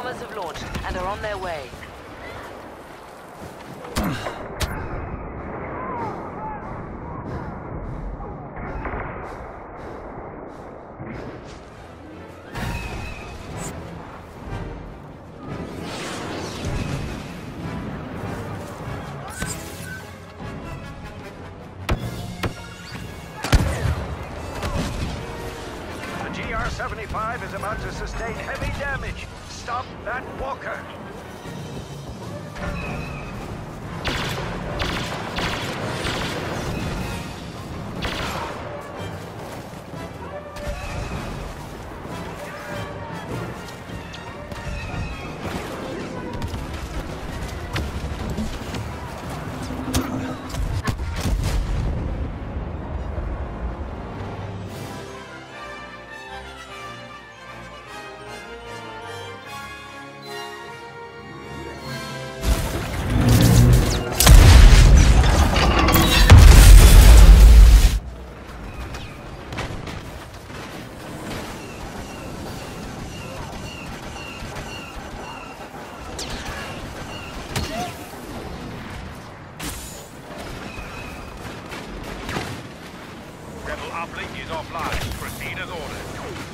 bombers have launched and are on their way. GR-75 is about to sustain heavy damage. Stop that walker. Uplink is offline. Proceed as ordered.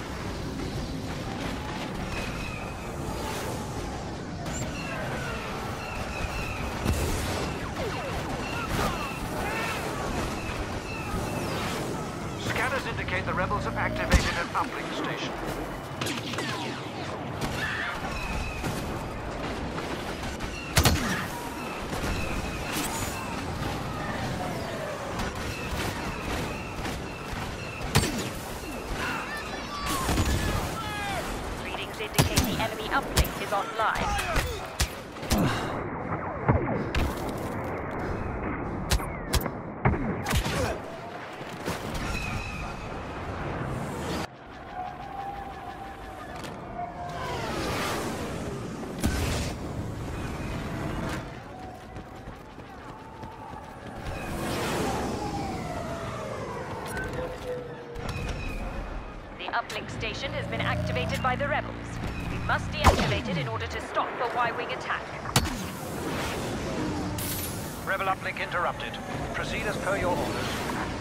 Scanners indicate the rebels have activated an uplink station. Indicate the enemy uplink is offline. The uplink station has been activated by the rebels. We must deactivate it in order to stop the Y-wing attack. Rebel uplink interrupted. Proceed as per your orders.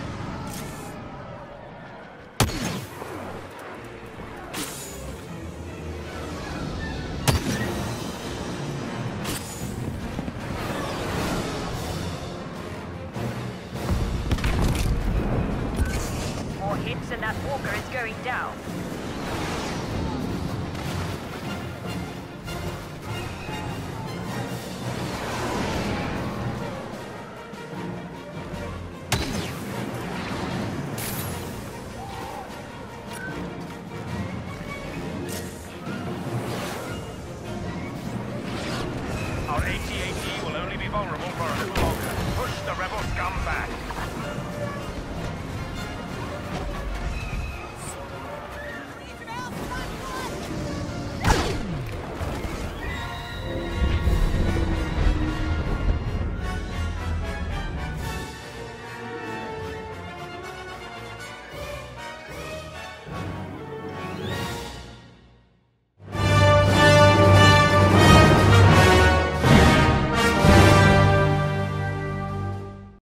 More hits and that walker is going down. Our AT-AT will only be vulnerable for a little longer. Push the rebel scum back.